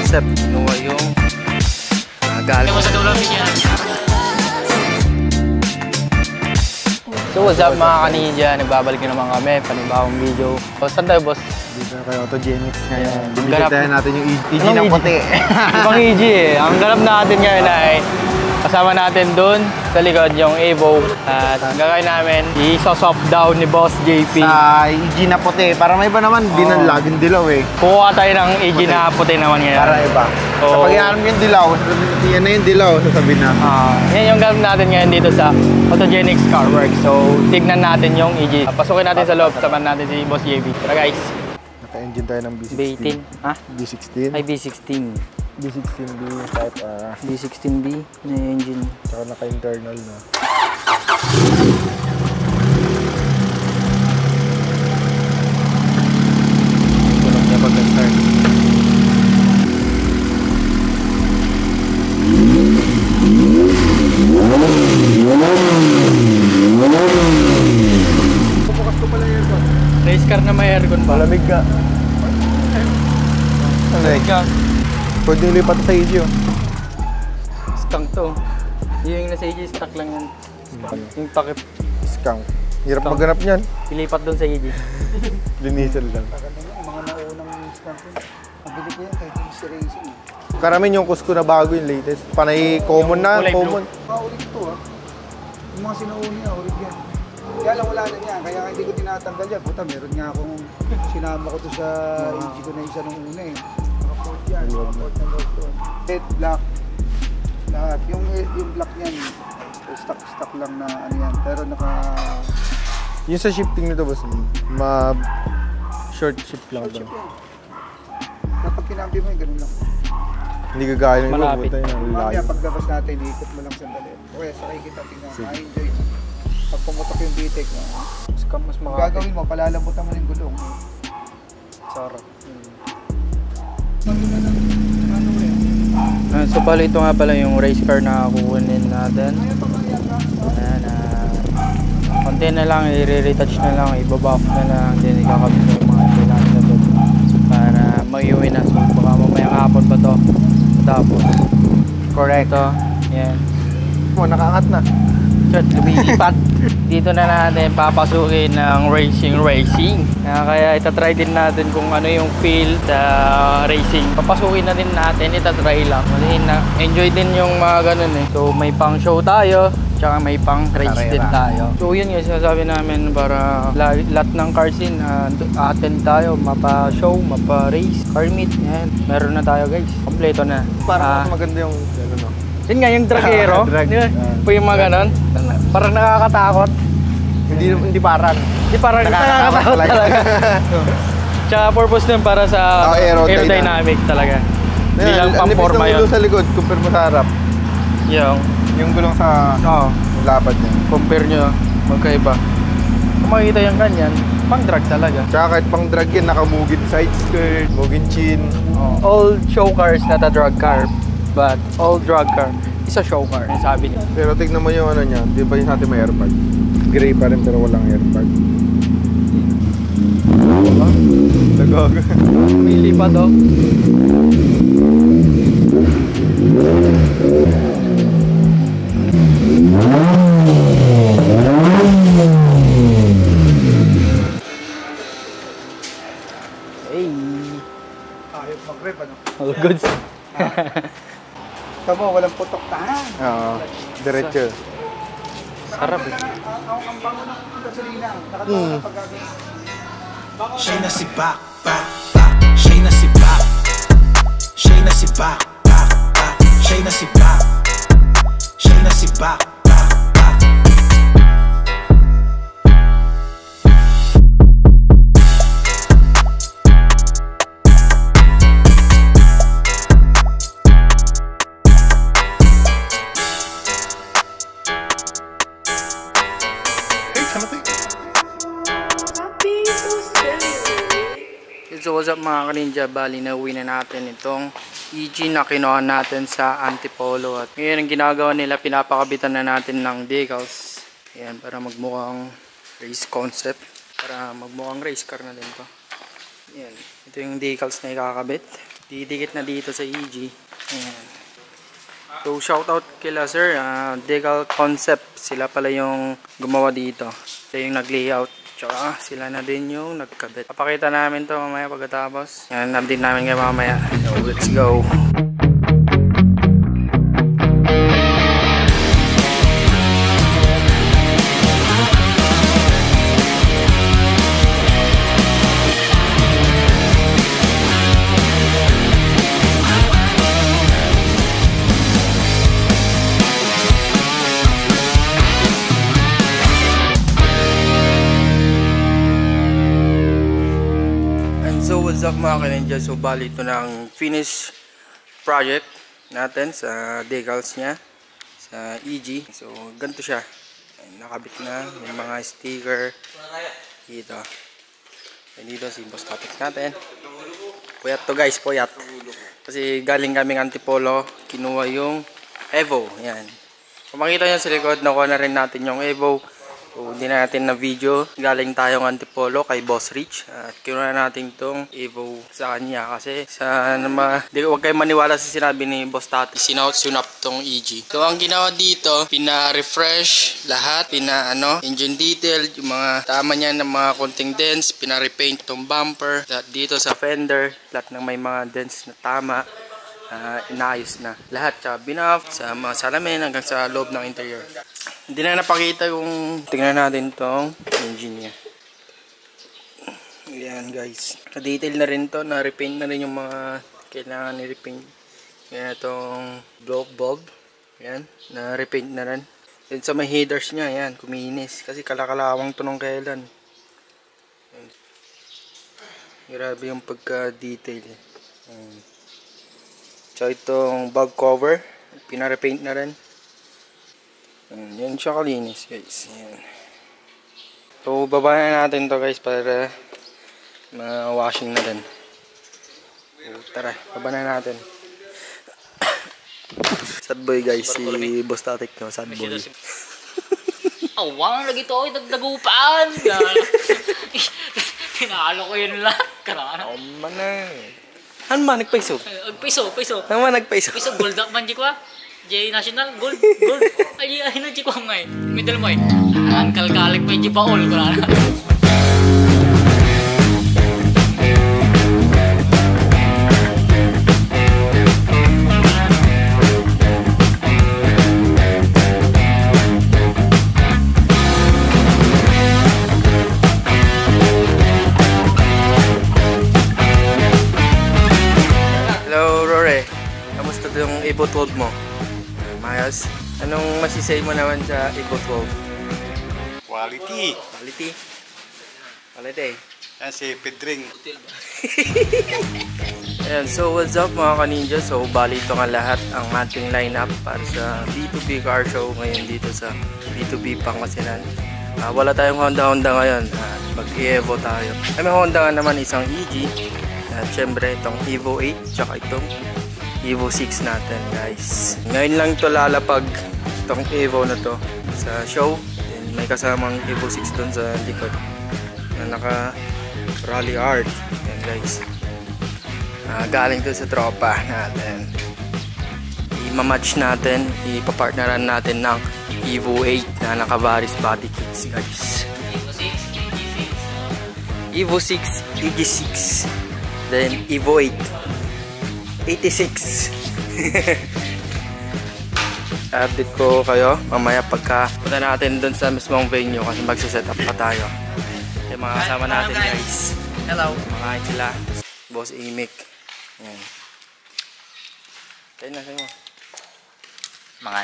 concept. Kinuha yung galing mo sa dulo yan. So what's up mga kaninja, nagbabalik na naman kami, panibawang video. Saan tayo boss? Dito na kay Autogenics ngayon. Ganap Bibigyan natin yung EG na puti. Ibang EG eh. Ang ganap natin ngayon ay kasama natin dun sa likod yung Evo. At ang gagawin namin, i-soft down ni Boss JP. Sa EG na puti. Para may iba naman, laging dilaw eh. Kukuha tayo ng EG na puti naman ngayon. Para iba. So, kapag iaram yung dilaw, yan na yung dilaw, sasabihin na. Yan yung ganap natin ngayon dito sa Autogenics Car Works. So, tignan natin yung EG. Pasukin natin sa loob, samahan natin si Boss JP. Tara guys. Naka-engine tayo ng B16. B18? Ha? B16. Ay, B16. B16B type B16B na engine. Tsaka naka-internal na. Tulog niya pagka-start. Pupukas ko pala yung aircon. Race car na may aircon pa. Malamig ka. Malamig ka. Pwede lipat sa EG oh. Skunk to. Yung nasa EG, stock lang yan. Yung takip. Skunk. Hirap maghanap niyan. Ilipat doon sa EG. Linisan lang. Mga naunang skunk yun. Pabili ko yan kahit yung si Racing. Karamihan yung Cusco na bago yung latest. Panay common na, Kulay blue. common. Paulit ito ah. Yung mga sinauni niya, ulit yan. Kaya lang wala na niya, kaya hindi ko tinatanggal yan. Puta, meron nga akong sinama ko to sa EG ko na isa nung una eh. Nakaport yan, nakaport na load to. Red, black, lahat. Yung black niyan, stock lang na ano yan. Pero naka... Yung sa shifting nito boss, short shift lang Short ba? chip yan. Kapag kinambi mo yun, ganun lang. Hindi gagaya ng iba, Malapit. buta yun ang Mamaya layo. paglabas natin, ikot mo lang sandali. Okay, sakay kita, tingnan. Ma-enjoy mo. Pag pumutok yung bitik, Mas ang gagawin mo, palalamutan mo ng gulong. Sarap. Ano So bali ito nga pala yung race car na kukunin natin. Ayan, konti na lang, i-retouch na lang, i-buff na lang, then ikakabit na yung mga kailangan na doon para mag-iwi na. So baka mamayang hapon pa to. Tapos, correct to. Yan. Nakaangat na. Lumilipat. Dito na natin papasukin ng racing. Kaya itatry din natin kung ano yung feel sa racing. Papasukin na din natin, itatry lang. Enjoy din yung mga ganun eh. So may pang show tayo, tsaka may pang race din tayo. So yun yung sinasabi namin para lahat ng car scene attend tayo, mapa-show, mapa-race, car meet. Yan. Meron na tayo guys. Kompleto na. Parang mas maganda yung ano no. Yun nga yung dragero. Drag. Di ba? Po yung mga ganon. Parang nakakatakot. Hindi parang. Di parang nakakatakot talaga. Tsaka purpose nun para sa aerodynamic talaga. Hindi lang pang-forma yun. Yung sa likod, compare mo sa harap. Yung gulong sa lapad niya. Compare nyo, magkaiba. Kung makikita yung ganyan, pang-drag talaga. Tsaka kahit pang drag yan, naka-mugin side skirt, mugin chin. All show cars not a drag car, but all drag car is a show car, yung sabi niya. Pero tignan mo yung ano niya, di ba yung sa atin may airbag? Gray pa rin pero walang airbag. Tagag. May lipat oh. Hey. Ayop mag-rep, ano? All goods. Tama, walang putok tahan. Oo, diretso. Sarap eh. Ang bango ng gasolina. Nakatawa na pag-gagawin. Siya na si Bak, Bak, Bak. Siya na si Bak. Siya na si Bak, Bak, Bak. Siya na si Bak. Siya na si Bak, Bak, Bak. So what's up mga kaninja, bali na uwi na natin itong EG na kinuha natin sa Antipolo. At ngayon ang ginagawa nila, pinapakabitan na natin ng decals. Ayan, para magmukhang race concept. Para magmukhang race car na din to. Ayan, ito yung decals na ikakabit. Didikit na dito sa EG. Ayan. So shoutout kila sir, Decal Concept, sila pala yung gumawa dito. Sila yung nag-layout, tsaka sila na din yung nagkabit. Papakita namin to mamaya pagkatapos. Yan, update namin kayo mamaya. So let's go. So what's up mga kaninja, so bali ito na ang finished project natin sa decals niya sa EG. So ganito siya, nakabit na yung mga sticker dito. And dito si boss topic natin, puyat to guys, puyat kasi galing kaming Antipolo, kinuha yung Evo. Yan, kung makita nyo sa likod, nakuha na rin natin yung Evo. So, hindi na natin na video. Galing tayong Antipolo kay Boss Rich. At kinuha natin itong Evo sa kanya. Kasi huwag kayo maniwala sa sinabi ni Boss Tati. Sinap tong EG. So, ang ginawa dito, pina-refresh lahat. Engine detail, yung mga tama niya ng mga konting dents. Pina-repaint tong bumper. At dito sa fender, lahat ng may mga dents na tama. Inaayos na lahat, tsaka binuff sa mga salamin hanggang sa loob ng interior. Hindi na napakita yung tingnan natin tong engine niya. Ayan guys, na-detail na rin to, na-repaint na rin yung mga kailangan ni-repaint. Yan itong block bulb, yan, na-repaint na rin. Then sa may headers niya, yan, kuminis kasi kalakalawang to nung kailan. Yan. Grabe yung pagka-detail. So itong bug cover, pina-repaint na rin. Yan siya kalinis guys. Yan. So baba na natin to guys para ma-washing na rin. So, tara, baba na natin. Sad boy guys, si Boss Tatik no, sad boy. Awang lagi to, dagdagupan. Tinalo ko yun lang. Karana. Man na. Ano man nagpaiso? Piso. Ano man nagpaiso? Piso gold man di ko ah. J National gold. Ay na di ko ngay. Middle mo eh. Ang kalkalik pa di baol ko na. Yung Evo 12 mo, Mayas, anong masisay mo naman sa Evo 12? Quality. Yan si Pedring. Ayan, so what's up mga kaninja? So bali ito nga lahat ang ating lineup para sa B2B car show ngayon dito sa B2B Pangasinan. Wala tayong Honda ngayon, mag-Evo tayo. May Honda nga naman isang EG, at syempre itong Evo 8 tsaka itong Evo 6 natin guys. Ngayon lang ito lalapag itong Evo na to sa show. Then may kasamang Evo 6 dun sa likod na naka rally art. Yan guys. Galing to sa tropa natin. I-match natin, ipapartneran natin ng Evo 8 na naka Varis body kits guys. Evo 6, EG6, then Evo 8 86. Update ko kayo mamaya pagka punta natin dun sa mismong venue kasi magsiset up pa tayo. Yung mga kasama natin guys. Hello. Makain sila. Boss Imic. Yan. Kain na kayo. Mangan.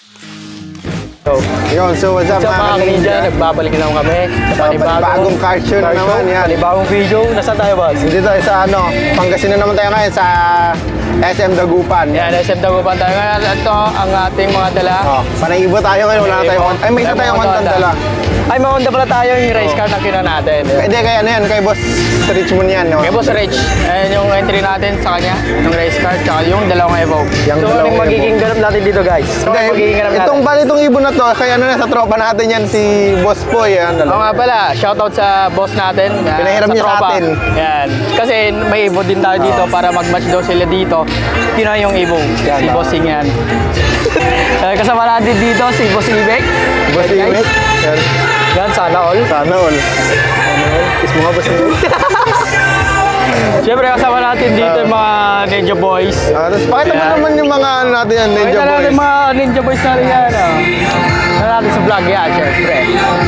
So what's up mga kaninja? Nagbabalik na kami sa Panibagong car show na naman yan. Panibagong video. Nasaan tayo boss? Dito sa Pangasinan naman tayo ngayon sa SM Dagupan. Yan, SM Dagupan tayo ngayon. Ito ang ating mga dala. Panaibo tayo ngayon. Wala na tayong may isa tayong Honda dala. Ay, may Honda pala tayo yung race car na kinuha natin. Hindi, kaya ano yan, kay Boss Richmond yan. No? Kay Boss Rich. Ayan yung entry natin sa kanya, yung race car, tsaka yung dalawang Evo. So, anong magiging ganap natin dito guys? Itong ibon na to, kaya ano na sa tropa natin yan, si Boss Poy. Oo nga pala, shoutout sa boss natin. Pinahiram niya sa atin. Yan. kasi may Evo din tayo dito para mag-match daw sila dito. Yun na yung Evo. Si Bossing yan. Kasama natin dito si Boss Ibek. Boss Ibek. Yan. Yan, sana all. Sana all. Kiss mo nga, Boss Ibek. Siyempre kasama natin dito yung mga Ninja Boys. Tapos pakita mo naman yung mga ano natin yan, Ninja Pakita natin Boys. yung mga Ninja Boys natin yan. Ano natin sa vlog yan, siyempre.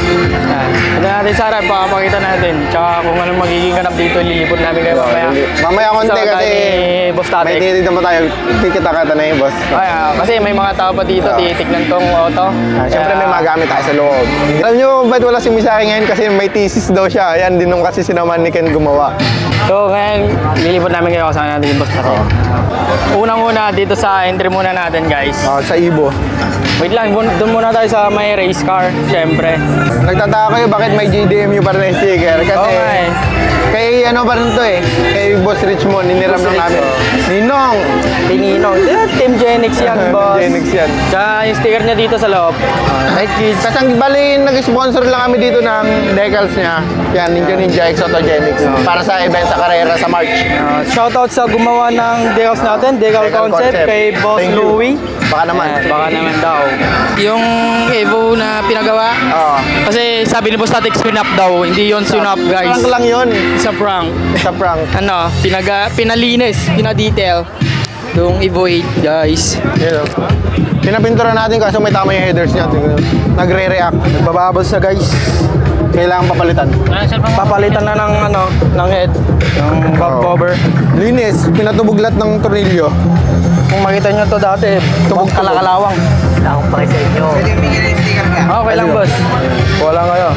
Yan. Ito natin sa harap, pakapakita natin. Tsaka kung anong magiging ganap dito, lilipot namin kayo mamaya. Mamaya konti Kasama tayo kasi ni Boss Tatek. may tinitignan pa tayo. Kikita-kata na yung boss. Ay, kasi may mga tao pa dito, titignan tong auto. Siyempre may magamit tayo sa loob. Alam nyo ba't wala si Misaki ngayon? Kasi may thesis daw siya. Ayan, din nung kasi sinaman ni Ken gumawa. So ngayon, lilipot namin kayo kasama natin yung Boss Tatek. Unang-una, dito sa entry muna natin guys. Sa Ibo. Wait lang, doon muna tayo sa may race car, siyempre. Nagtataka kayo bakit may GDMU pa rin na sticker? Kasi Okay. kay ano pa rin to eh. Kay Boss Richmond, iniram lang namin. Ninong! Pininong. Team Genix yan, boss. Genix yan. Tsaka yung sticker niya dito sa loob. Night Kids. Kasi ang bali, nag-sponsor lang kami dito ng decals niya. Yan, Ninja X Autogenics. Para sa event sa karera sa March. Shoutout sa gumawa ng decals natin, Decal Concept, kay Boss Thank you. Louie. Baka naman. Baka naman daw. Yung Evo na pinagawa, Oo. kasi sabi ni Boss Tatek, swinap daw. Hindi yon swinap, guys. Prank lang yun. Isa prank. Sa prank. Ano, pinalinis, pinadetail. Yung Evo 8, guys. Yun. Pinapintura natin kasi may tama yung headers niya. Nagre-react. Nagbababos na, guys. Kailangan papalitan. Papalitan na ng head, ng valve Oo. cover. Linis. Pinatubuglat ng tornilyo. Kung makita nyo to dati, tubog kalakalawang. Pwede bigyan ng sticker ka. Okay lang, boss. Wala kayo.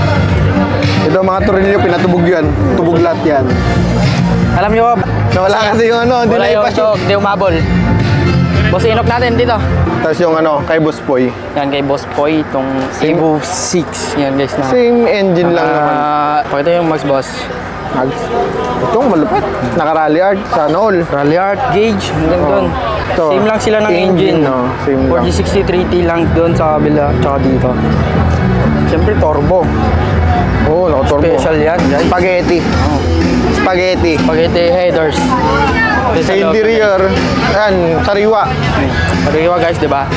Ito mga tornilyo, pinatubog yan. Tubuglat yan. Alam nyo, Nawala kasi yung ano, hindi wala na yung ipashoot. hindi umabol. Boss, inok natin dito. Tapos yung ano, kay Boss Poy. Yan kay Boss Poy, itong Evo 6. Yan, guys na. Same engine lang naman. Pakita yung Max Boss. Mags. Itong malupit. Naka-rally art. Sana all. Rally Art, gauge, hanggang doon. Ito. Same lang sila ng engine. no? Same lang. 4063T lang doon sa kabila, tsaka dito. Siyempre, turbo. Oo, naka-turbo. Special yan, guys. Spaghetti. Spaghetti. Spaghetti headers. Sa interior, yan, sariwa. Pariwa guys, di ba?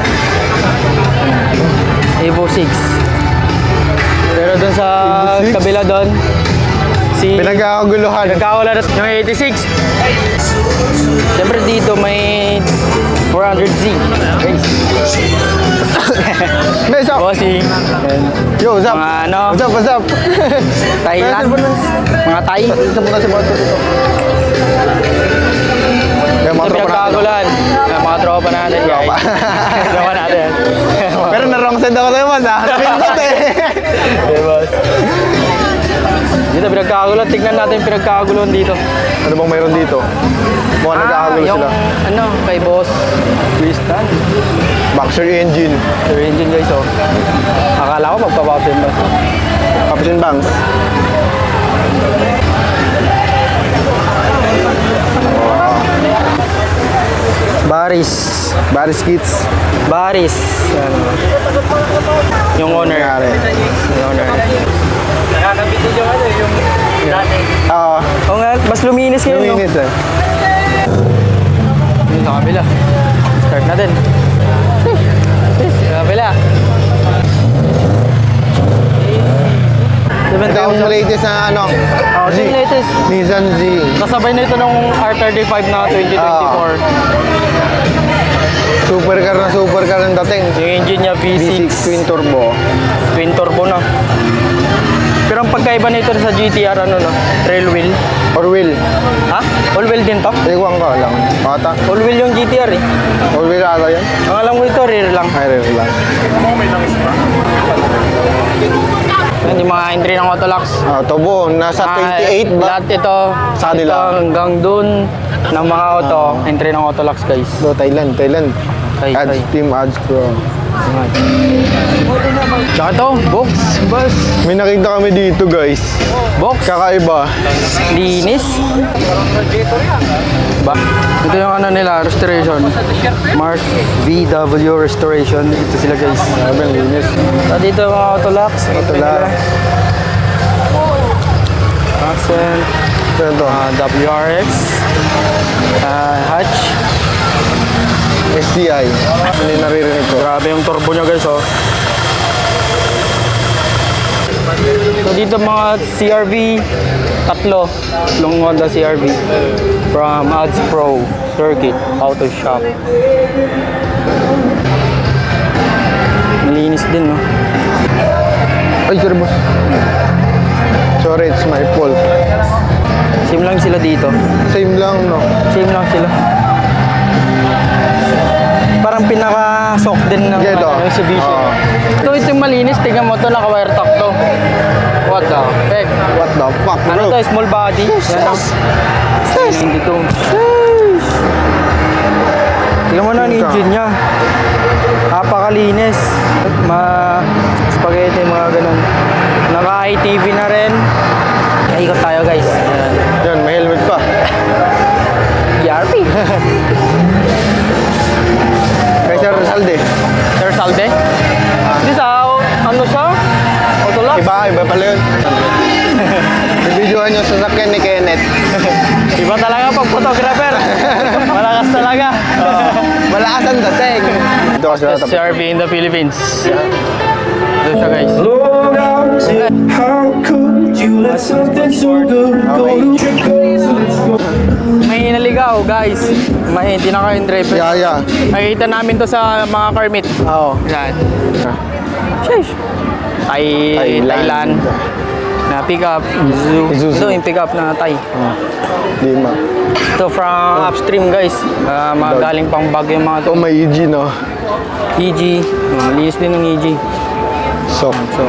Evo 6. Pero doon sa Evo 6? kabila doon, si Pinagkakaguluhan. nagkawala na yung 86. Siyempre dito may 400Z. Guys. What's up? Bossing. Yo, what's up? Mga ano, What's up, what's up? Thailand. Mga Thai. Ito muna si Boto dito. Yan, mga tropa natin. Pinagkagulan. Mga tropa natin, guys. Tropa natin. Pero na-wrong side ako naman, ha? Napindot eh. Okay, boss. Dito pinagkagulan. Tignan natin yung pinagkagulan dito. Ano bang mayroon dito? Mukhang nagkakagulo yung, sila. ano, kay Boss Tristan. Boxer engine. Your engine, guys, oh. Akala ko magpapapin ba? Kapit and bangs. Baris. Baris kits. Baris. Yan. Yung owner. Nangyari. Yung owner. Nakakabiti yung ano, yung dati. Oo. Oo nga, mas luminis ngayon, no? Luminis eh. Yun, sa kabila. Start natin. Sa kabila. Ito yung latest na ano. Oh, Z. yung latest. Nissan Z. Kasabay na ito nung R35 na 2024. Super car ang dating. Yung engine niya V6. V6 twin turbo. Twin turbo na. Pero ang pagkaiba nito sa GTR, ano no? Trail wheel. Or wheel. Ha? All wheel din to? Ikuan ka lang. Bata. All wheel yung GTR eh. Or wheel ata yan. Ang alam ko ito, rear lang. Ay, real lang. Yan yung mga entry ng Autolux. Tobo, nasa 28 ba? Lahat ito, Sa kanila. ito hanggang dun ng mga auto, entry ng Autolux guys. No, Thailand. Thai. Ads, Team Ads Pro. Tsaka ito, box. May nakita kami dito guys. Box. Kakaiba. Linis. Ba? Ito yung ano nila, restoration. Mars VW Restoration. Ito sila guys. Sabi ang linis. So, dito yung mga Autolux. Autolux. Accent. Ano to? WRX. Hatch. STI. Hindi naririnig ko. Grabe yung turbo niya guys, oh. So dito mga CRV, tatlong Honda CRV from Ads Pro Circuit Auto Shop. Malinis din, no? Ay, sorry boss. Sorry, it's my fault. Same lang sila dito. Same lang, no? Same lang sila. Parang pinaka-sok din ng Ito. Mitsubishi. Ito yung malinis. Tingnan mo ito, naka-wire top to. What the heck? What the fuck, Ano bro? to? Small body. Yan o. Hindi to. Tingnan mo na ang engine niya. Napakalinis. Spaghetti, mga ganun. Naka-ITV na rin. Ikot tayo guys. Ayan. Yan, may helmet pa. ERP. Kay Sir Salde. Sir Salde? Hindi sa, ano siya? Autolux? Iba pala yun. Bibidyohan yung sasakyan ni Kenneth. Iba talaga pag photographer. Malakas talaga. Malakas ang dating. Ito kasi Just CRV in the Philippines. Doon siya guys. How could you let something so good go to May naligaw guys. May hindi na kayo driver. Yeah. Nakikita namin to sa mga permit. Oo. Yan. Sheesh. Thailand. Na pick up. Isuzu. Ito yung pick up na Thai. Lima. Ito from upstream guys. Mga galing pang Baguio yung mga to. Oh, may EG, no? EG. Malinis din ng EG. So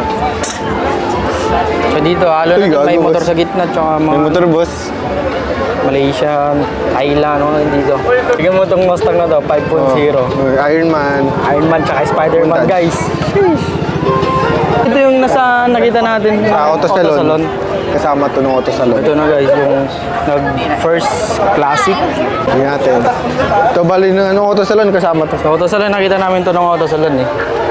dito, halo Uy, na may gago, motor boss. sa gitna. Tsaka may mga motor, boss. Malaysia, Thailand, ano dito. Tignan mo itong Mustang na to, 5.0. Iron Man. Iron Man tsaka Spider-Man Montage. guys. Ito yung nasa nakita natin. Sa Auto Salon. Kasama to ng Auto Salon. Ito na guys, yung first classic. Tingnan natin. Ito bali ng Auto Salon, kasama to. Sa Auto Salon, nakita namin ito ng Auto Salon eh.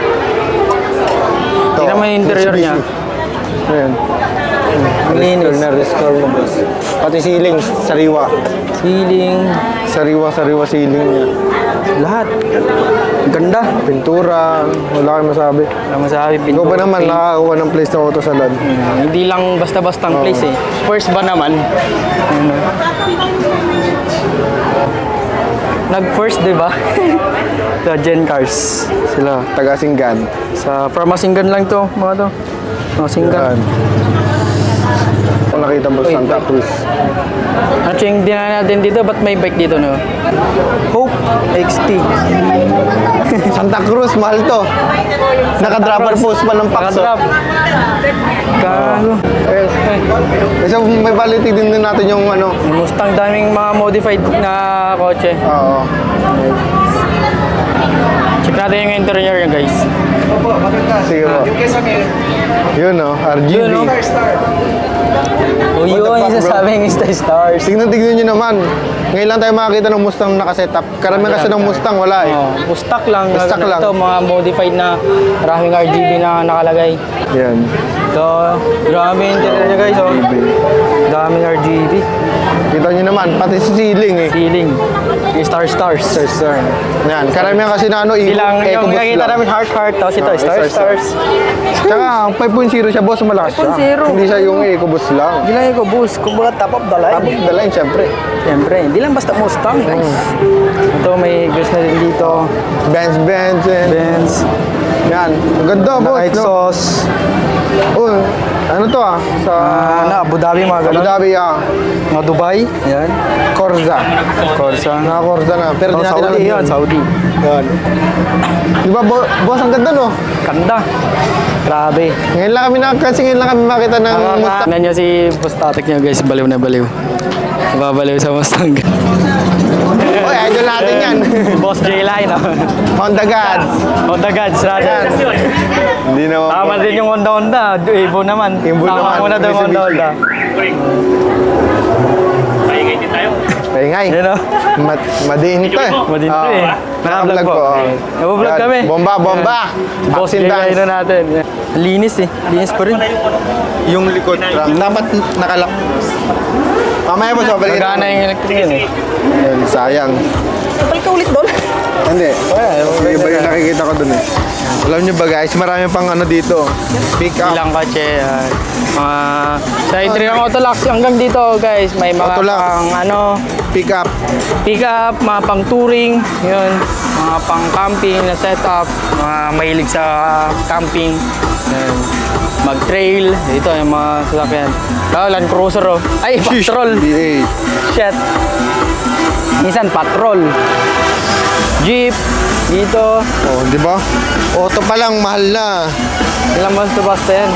Ito, Tingnan mo yung interior niya. Ayan. Malinis. Restore mo, boss. Pati ceiling, sariwa. Ceiling, Sariwa ceiling niya. lahat. Ganda. Pintura, wala kang masabi. Wala masabi, Ikaw ba naman nakakakuha ng place ng Auto Salon? Hindi lang basta-bastang place eh. First ba naman? Ano? Nag-first, di ba? Sa Gen Cars. Sila. Taga-Singgan. From Masinggan lang to, mga to. Masinggan. Yan. Kung nakita mo Uy, Santa Cruz. At yung dinala natin dito, ba't may bike dito, no? Hope XT. Santa Cruz, mahal to. Naka-dropper post pa ng Paxo. Naka-drop. Gago. Kasi may validity din natin yung ano. Mustang, daming mga modified na kotse. Oo. Check natin yung interior niya, guys. Sige po. Yun o, RGB. Yun, no? O yun, fuck, yung bro? sasabing is the stars. Tignan nyo naman. Ngayon lang tayo makakita ng Mustang nakasetup. Karamihan kasi ng Mustang, wala eh. Oh, stock lang. Stock lang. Ito, mga modified na maraming RGB na nakalagay. Yan. Ito, grabe yung interior niya, guys. Oh. Daming RGB. Kita nyo naman, pati sa ceiling eh. Ceiling. Yung stars. Yan, karamihan kasi na ano, Hindi lang, yung EcoBoost nakita lang. namin heart. Tapos ito, Oh, stars. Tsaka, ang 5.0 siya, boss, malakas siya. 5.0. Hindi siya yung EcoBoost lang. Hindi lang yung boost. Kumbaga top of the line. Top of the line, syempre. Siyempre, hindi lang basta Mustang, guys. Ito, may grills na din dito. Benz. Benz. Yan, ang ganda, boss. Exhaust. Oh, ano to ah? Sa Abu Dhabi, mga Abu ganun. Dhabi, Mga Dubai. Yan. Corsa. Corsa. Naka-Corsa na. Pero di natin alam Saudi yan, yun. Saudi. Yan. Di ba, boss, ang ganda, no? Ganda. Grabe. Ngayon lang kami makita ng Mustang. Tingnan nyo si Boss Tatek nyo, guys. Baliw na baliw. Babaliw sa Mustang. Oy, idol natin yan. Boss J-Line. Honda Gods. Honda Gods, rather. Hindi naman. Tama din yung Honda. Evo naman. Evo Tama naman. muna daw yung Mitsubishi. Honda. Paingay. Yun o. Madinto eh. Madinto eh. Naka-vlog po. Naka-vlog Yan. kami. Bomba. Boss Action J-Line dance. na natin. Linis eh. Linis pa rin. Yung likod. Dapat nakalak. Mamaya boss, babalik. Magana yung electric yun eh. Ayun, sayang. Balik ka ulit doon. Hindi. Iba yung nakikita ko dun eh. Alam nyo ba guys, marami pang ano dito. Pick up. Ilang kotse. Sa entry ng Autolux hanggang dito guys, may mga Autolux. pang ano, Pick up. pick up, mga pang touring, yun, mga pang camping na setup, mga mahilig sa camping, yun. Mag-trail, dito yung mga sasakyan. Land Cruiser oh. Ay, patrol. D8. Shit. Minsan patrol. Jeep, dito. Oh, di ba? Auto pa lang, mahal na. Ilang basta yan.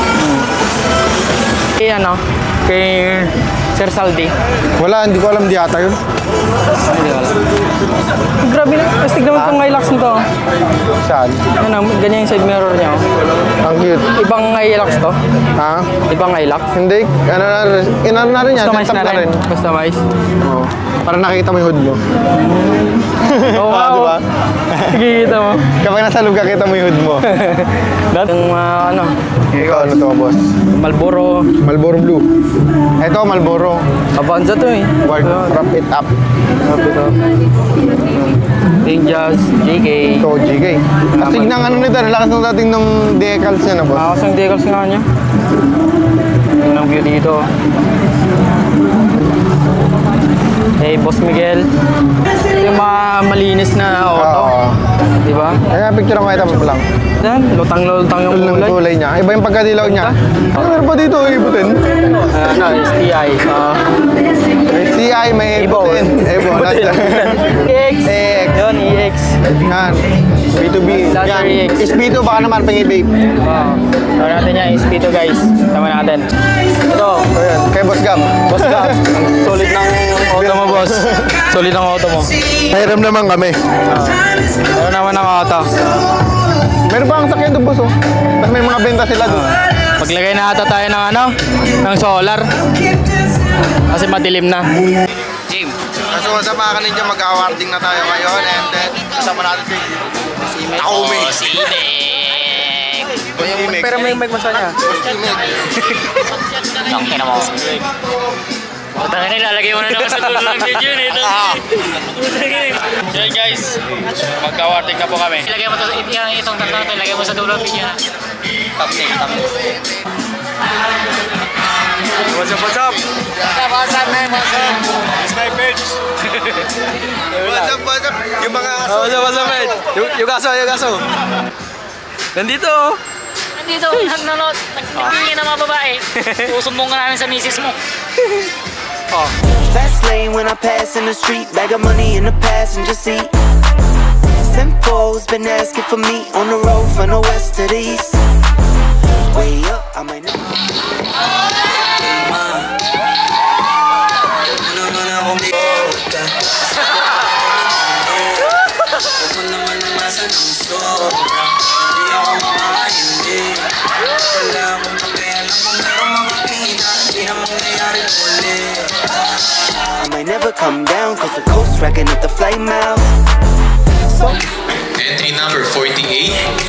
Kay ano, kay Sir Saldi. Wala, hindi ko alam di ata yun. Hindi ko alam. Grabe na, kasi tignan mo itong Hilux nito. Saan? Yan, ganyan yung side mirror niya. Oh. Ang cute. Ibang Hilux to? Ha? Ibang Hilux? Hindi, ano na rin yan. Customize setup na rin. Customize. Oo. Para nakita mo yung hood mo. Oo, Ah, di ba? Nakikita mo. Kapag nasa loob ka, kita mo yung hood mo. Yung ano, Ikaw, ano to, boss? Marlboro. Marlboro Blue. Ito, Marlboro. Avanza to eh. Wrap it up. Ninjas, JK. Ito, GK. Astig ng ano nito, lakas ng dating ng decals niya na, boss. Makakas ang decals nga niya. Yun ang view dito. Hey, Boss Miguel. Ito yung mga malinis na auto. Oo. Di ba? Kaya picture ang makita mo lang. Yan, lutang-lutang yung Tulad ng kulay. kulay niya. Iba yung pagkadilaw niya. Ano meron pa dito, ibutin? Ano, STI. May CI, may ibutin. Evo, nasa. EX. EX. Yun, EX. Yan. B2B. Laser Yan. EX. Is B2 baka naman pang-i-vape. Tawag natin yan, SP2 guys. Tama natin. Ito, So yan, kay Boss Gab. Boss Gab. Solid ng auto mo, boss. Solid ng auto mo. Hiram naman kami. Ano naman ang auto? Meron pa ang sakyan doon, boss. Oh. Tapos may mga benta sila doon. Maglagay na ata tayo ng ano? Ng solar. Kasi madilim na. Jim. So, sa mga kaninja, mag-awarding na tayo ngayon. And then, kasama natin si Naomi. Si Imek. Pero may mic mo sa niya. Ang kina mo. Puta na nilalagay mo na naman sa dulo ng video yun. Yan guys. Magka-awarding na po kami. Ilagay mo to, itong tatlo na to, ilagay mo sa dulo ng video na. Thumbnail. What's up, what's up? What's up, man? What's up? It's my page. What's up, what's up? Yung mga aso. What's up, man? Yung kaso. Nandito. Nandito, nagtingin ng mga babae. Susumbong ka namin sa misis mo. Fast lane when I pass in the street, bag of money in the passenger seat. Simcoe's been asking for me on the road from the west to the east. Way up, I might not. I might never come down cause the coast racking up the flight miles. So Entry number 48.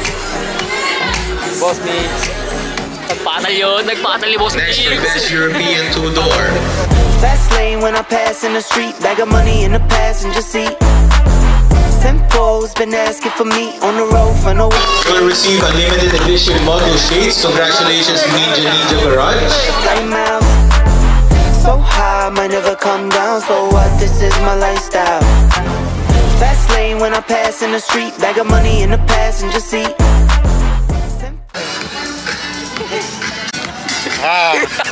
Boss Mix. Nagpatal yun, boss. Next to best European two-door. fast lane when I pass in the street, bag of money in the passenger seat. Simcoe's been asking for me on the road from the west. You'll receive a limited edition model shades. Congratulations, Ninja Garage. Flight miles. So high, I might never come down. So what? This is my lifestyle. Fast lane when I pass in the street, bag of money in the passenger seat.